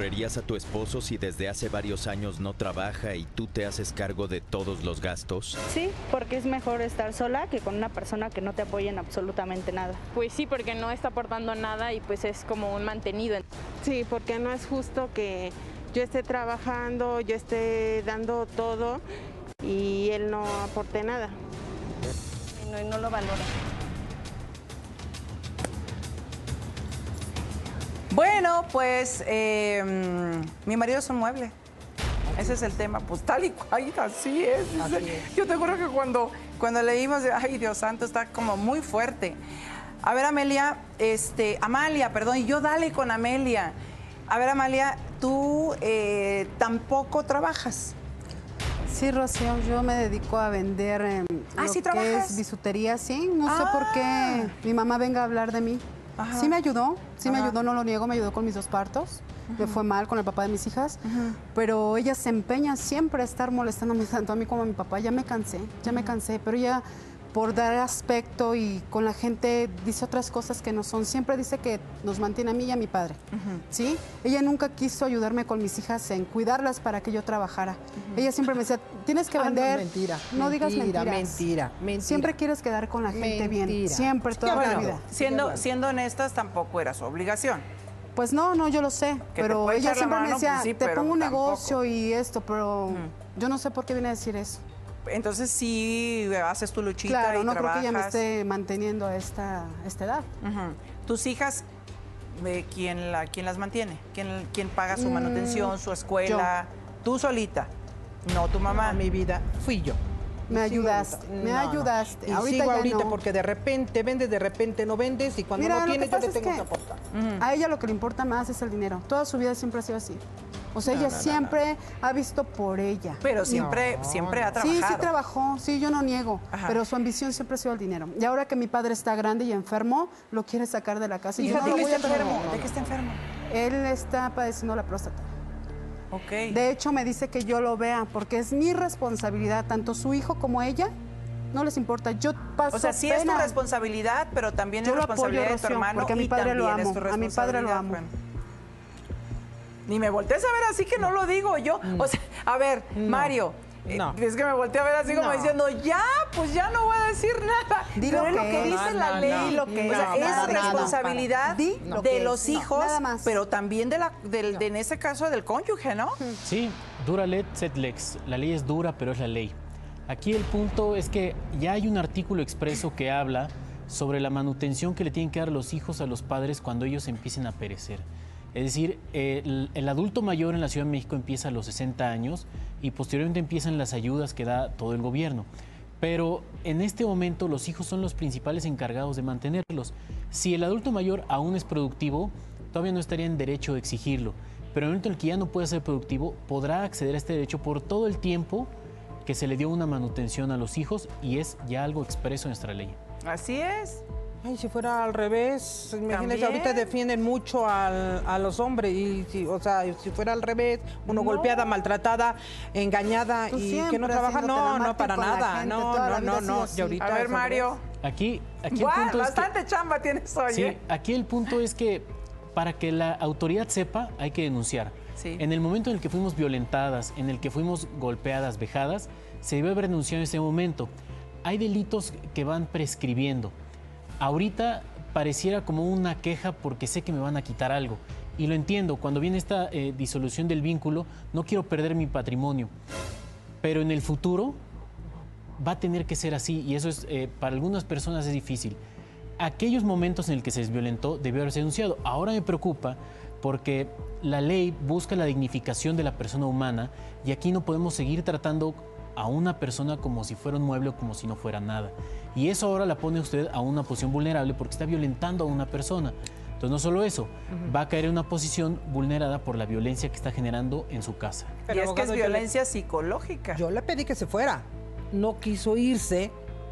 ¿Correrías a tu esposo si desde hace varios años no trabaja y tú te haces cargo de todos los gastos? Sí, porque es mejor estar sola que con una persona que no te apoye en absolutamente nada. Pues sí, porque no está aportando nada y pues es como un mantenido. Sí, porque no es justo que yo esté trabajando, yo esté dando todo y él no aporte nada. Y no lo valora. Bueno, pues mi marido es un mueble. Ese es el tema, pues tal y cual, así es. Yo te juro que cuando leímos, ay, Dios santo, está como muy fuerte. A ver, Amalia, perdón, y yo dale con Amelia. A ver, Amalia, tú tampoco trabajas. Sí, Rocío, yo me dedico a vender ¿sí que trabajas? es bisutería, sí. No sé por qué mi mamá venga a hablar de mí. Ajá. Sí me ayudó, Ajá. no lo niego, me ayudó con mis 2 partos. Me fue mal con el papá de mis hijas, pero ella se empeña siempre a estar molestándome tanto a mí como a mi papá. Ya me cansé, pero ella por dar aspecto y con la gente dice otras cosas que no son. Siempre dice que nos mantiene a mí y a mi padre, ¿sí? Ella nunca quiso ayudarme con mis hijas en cuidarlas para que yo trabajara. Ella siempre me decía, tienes que vender. No, mentira. No digas mentiras. Mentira. Siempre quieres quedar con la gente bien. Siempre, toda la vida. Siendo honestas, tampoco era su obligación. Pues no, yo lo sé, Que te pero puede ella echar la siempre me mano, decía, pues sí, te pero pongo un tampoco. negocio y esto, pero yo no sé por qué viene a decir eso. Entonces sí haces tu luchita Claro, y no trabajas. creo que ella me esté manteniendo a esta edad. ¿Tus hijas, quién las mantiene? ¿Quién paga su manutención, su escuela? Tú solita, no tu mamá. Mi vida, fui yo. Me ayudaste, me ayudaste. Y Ahorita sigo ya ahorita no. porque de repente vendes, de repente no vendes y cuando Mira, no lo que tienes yo pasa le es tengo que que aportar. a ella lo que le importa más es el dinero. Toda su vida siempre ha sido así. O sea, ella siempre ha visto por ella. Pero siempre ha trabajado. Sí trabajó, sí, yo no niego, pero su ambición siempre ha sido el dinero. Y ahora que mi padre está grande y enfermo, lo quiere sacar de la casa. Y yo Hija, no ¿de lo qué voy a está enfermo? permitir. ¿De qué está enfermo? Él está padeciendo la próstata. Ok. De hecho, me dice que yo lo vea, porque es mi responsabilidad, tanto su hijo como ella, no les importa. Yo paso O sea, sí es tu pena. responsabilidad, pero también es Yo lo apoyo, responsabilidad de tu Rocío, hermano porque a mi y padre lo también es amo, tu a mi padre lo responsabilidad. amo. Bueno. Ni me voltees a ver así que no lo digo yo. O sea, a ver, Mario, es que me volteé a ver así como diciendo, pues ya no voy a decir nada. Di lo Pero es lo que que es. dice la ley, Di lo que o sea, es. es Nada, responsabilidad Di lo de que los es. hijos, Nada más. pero también en ese caso del cónyuge, ¿no? Sí, dura let, sed lex. La ley es dura, pero es la ley. Aquí el punto es que ya hay un artículo expreso que habla sobre la manutención que le tienen que dar los hijos a los padres cuando ellos empiecen a perecer. Es decir, el adulto mayor en la Ciudad de México empieza a los 60 años y posteriormente empiezan las ayudas que da todo el gobierno. Pero en este momento los hijos son los principales encargados de mantenerlos. Si el adulto mayor aún es productivo, todavía no estaría en derecho de exigirlo. Pero en el momento en el que ya no puede ser productivo, podrá acceder a este derecho por todo el tiempo que se le dio una manutención a los hijos y es ya algo expreso en nuestra ley. Así es. Ay, si fuera al revés, imagínense, También. ahorita defienden mucho a los hombres y si fuera al revés, uno golpeada, maltratada, engañada Tú y que siempre no trabaja, haciéndote la no, mártir para con la nada, gente, toda la vida ha sido así. y ahorita A ver, es al Mario. revés. Aquí el Guau, punto es que... bastante chamba tienes hoy, Sí, ¿eh? aquí el punto es que para que la autoridad sepa, hay que denunciar. Sí. En el momento en el que fuimos violentadas, en el que fuimos golpeadas, vejadas, se debe haber denunciado en ese momento. Hay delitos que van prescribiendo. Ahorita pareciera como una queja porque sé que me van a quitar algo. Y lo entiendo, cuando viene esta disolución del vínculo, no quiero perder mi patrimonio. Pero en el futuro va a tener que ser así y eso es, para algunas personas es difícil. Aquellos momentos en el que se les violentó debió haberse denunciado. Ahora me preocupa porque la ley busca la dignificación de la persona humana y aquí no podemos seguir tratando a una persona como si fuera un mueble o como si no fuera nada. Y eso ahora la pone usted a una posición vulnerable porque está violentando a una persona. Entonces no solo eso, va a caer en una posición vulnerada por la violencia que está generando en su casa. Y Pero, es que es abogado, violencia psicológica. Yo le pedí que se fuera, no quiso irse.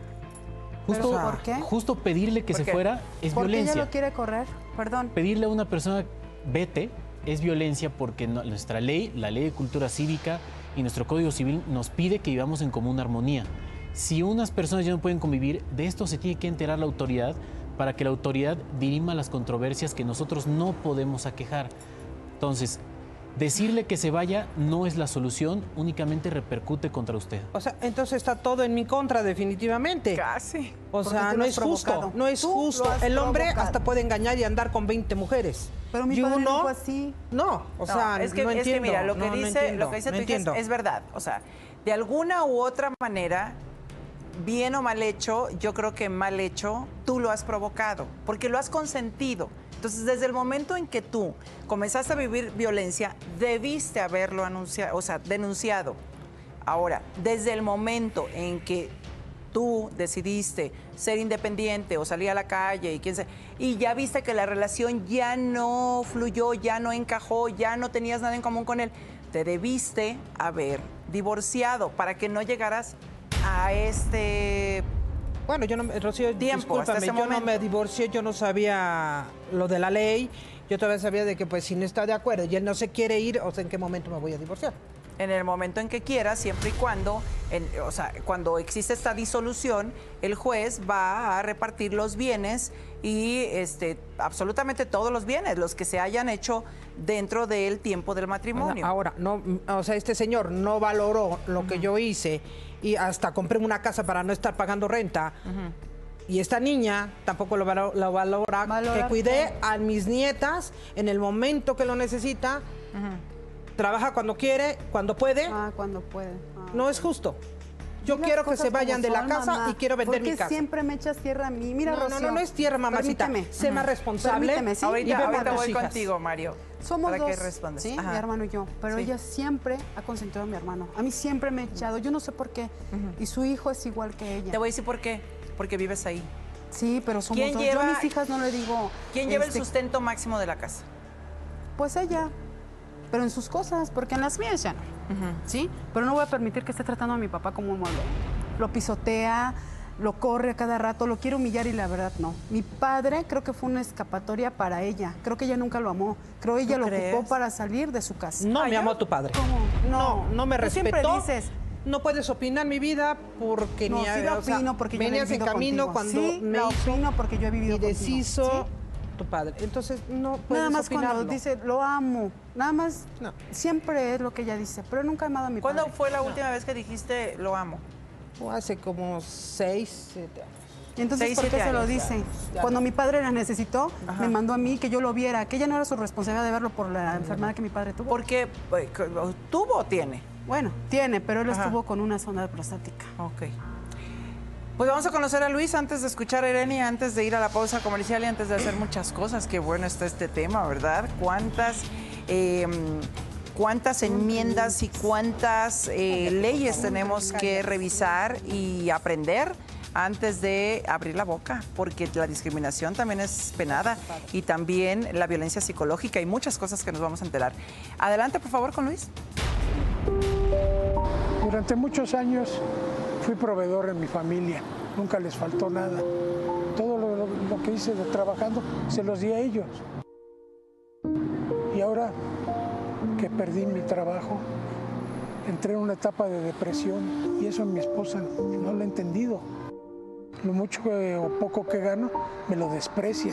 Justo, ¿por qué? justo pedirle que ¿Por se qué? fuera es ¿Por qué violencia. ella lo quiere correr? Perdón. Pedirle a una persona vete es violencia porque nuestra ley, la ley de cultura cívica y nuestro código civil nos pide que vivamos en común armonía. Si unas personas ya no pueden convivir, de esto se tiene que enterar la autoridad para que la autoridad dirima las controversias que nosotros no podemos aquejar. Entonces, Decirle que se vaya no es la solución, únicamente repercute contra usted. O sea, entonces está todo en mi contra, definitivamente. Casi. O Porque sea, tú no lo es has justo, provocado. no es Tú justo. lo has El hombre provocado. hasta puede engañar y andar con 20 mujeres. Pero mi Y padre no uno, fue así. no, o sea, es que, no es entiendo. que mira, lo que no dice, entiendo, lo que dice no tu hija entiendo. es verdad. O sea, de alguna u otra manera, bien o mal hecho, yo creo que mal hecho, tú lo has provocado, porque lo has consentido. Entonces, desde el momento en que tú comenzaste a vivir violencia, debiste haberlo anunciado, o sea, denunciado. Ahora, desde el momento en que tú decidiste ser independiente o salir a la calle y ya viste que la relación ya no fluyó, ya no encajó, ya no tenías nada en común con él, te debiste haber divorciado para que no llegaras a este... Bueno, yo no, Rocío, tiempo, hasta discúlpame, ese yo no momento. me divorcié, yo no sabía lo de la ley, yo todavía sabía de que pues si no está de acuerdo y él no se quiere ir, o sea, ¿en qué momento me voy a divorciar? En el momento en que quieras, siempre y cuando, o sea, cuando existe esta disolución, el juez va a repartir los bienes y absolutamente todos los bienes, los que se hayan hecho dentro del tiempo del matrimonio. Ahora, no, o sea, este señor no valoró lo que yo hice y hasta compré una casa para no estar pagando renta. Y esta niña tampoco lo valora, que cuidé a mis nietas en el momento que lo necesita. Trabaja cuando quiere, cuando puede. Ah, cuando puede. No es justo. Yo quiero que se vayan de la casa y quiero vender mi casa. Porque siempre me echas tierra a mí. Mira, Rocío, no es tierra, mamacita. Permíteme. Sé más responsable. Permíteme, ¿sí? Y ve por Ahorita tus voy hijas. contigo, Mario. Somos para dos, que respondas. ¿sí? Ajá. Mi hermano y yo. Pero Sí. ella siempre ha consentido a mi hermano. A mí siempre me ha echado. Yo no sé por qué. Y su hijo es igual que ella. Te voy a decir por qué. Porque vives ahí. Sí, pero somos ¿Quién dos. lleva- Yo a mis hijas no le digo... ¿Quién lleva el sustento máximo de la casa? Pues ella. Pero en sus cosas, porque en las mías ya no. ¿Sí? Pero no voy a permitir que esté tratando a mi papá como un mueble. Lo pisotea, lo corre a cada rato, lo quiere humillar y la verdad no. Mi padre creo que fue una escapatoria para ella. Creo que ella nunca lo amó. Creo que ella ¿Tú lo crees? ocupó para salir de su casa. No me ¿yo? amó tu padre. ¿Cómo? No me Tú respetó. siempre dices... No puedes opinar mi vida porque No, ni sí la o sea, opino porque yo la he venías en vivido camino contigo. cuando Sí, me la hizo opino porque yo he vivido y contigo. deshizo ¿Sí? tu padre. Entonces no puedes Nada más opinarlo. cuando dice, lo amo. Nada más, No. siempre es lo que ella dice. Pero nunca he amado a mi ¿Cuándo padre. fue la última vez que dijiste lo amo? Hace como 6, 7 años. Y entonces, 6, ¿por qué 7 se lo años, dice? ya. Cuando mi padre la necesitó, me mandó a mí que yo lo viera, que ella no era su responsabilidad de verlo por la enfermedad que mi padre tuvo. Porque tuvo o tiene. Bueno, tiene, pero él Ajá. estuvo con una sonda prostática. Ok. Pues vamos a conocer a Luis antes de escuchar a Irene, antes de ir a la pausa comercial y antes de hacer muchas cosas. Qué bueno está este tema, ¿verdad? ¿Cuántas enmiendas y cuántas leyes tenemos que revisar y aprender antes de abrir la boca? Porque la discriminación también es penada y también la violencia psicológica y muchas cosas que nos vamos a enterar. Adelante, por favor, con Luis. Durante muchos años fui proveedor en mi familia, nunca les faltó nada. Todo lo que hice de trabajando se los di a ellos. Y ahora que perdí mi trabajo, entré en una etapa de depresión y eso mi esposa no lo ha entendido. Lo mucho o poco que gano me lo desprecia.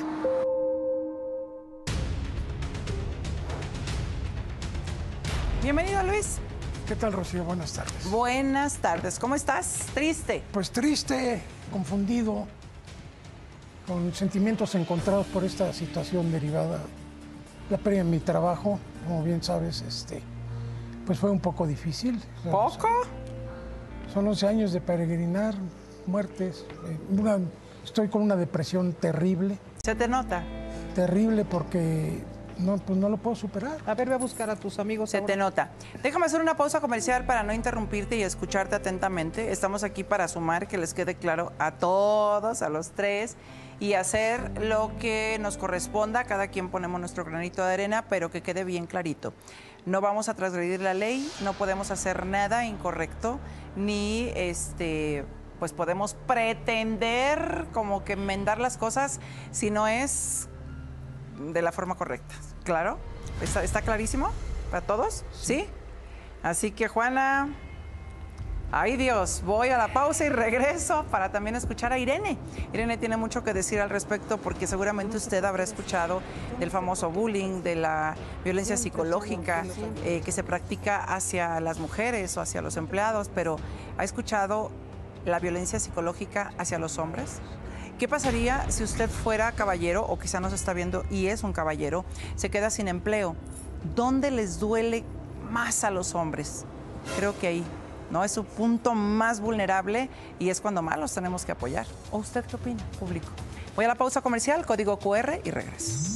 Bienvenido, Luis. ¿Qué tal, Rocío? Buenas tardes. Buenas tardes. ¿Cómo estás? ¿Triste? Pues triste, confundido, con sentimientos encontrados por esta situación derivada. La pérdida de mi trabajo, como bien sabes, pues fue un poco difícil. ¿Poco? Son 11 años de peregrinar, muertes. Estoy con una depresión terrible, ¿Se te nota? terrible porque pues no lo puedo superar. A ver, ve a buscar a tus amigos. Se ahora. te nota. Déjame hacer una pausa comercial para no interrumpirte y escucharte atentamente. Estamos aquí para sumar, que les quede claro a todos, a los tres, y hacer lo que nos corresponda. Cada quien ponemos nuestro granito de arena, pero que quede bien clarito. No vamos a transgredir la ley, no podemos hacer nada incorrecto, ni pues podemos pretender como que enmendar las cosas si no es de la forma correcta. ¿Claro? ¿Está clarísimo para todos? ¿Sí? Así que, Juana, Ay Dios, voy a la pausa y regreso para también escuchar a Irene. Irene tiene mucho que decir al respecto porque seguramente usted habrá escuchado del famoso bullying, de la violencia psicológica que se practica hacia las mujeres o hacia los empleados, pero ¿ha escuchado la violencia psicológica hacia los hombres? ¿Qué pasaría si usted fuera caballero o quizá nos está viendo y es un caballero, se queda sin empleo? ¿Dónde les duele más a los hombres? Creo que ahí. ¿No? Es su punto más vulnerable y es cuando más los tenemos que apoyar. ¿O usted qué opina, público? Voy a la pausa comercial, código QR y regreso.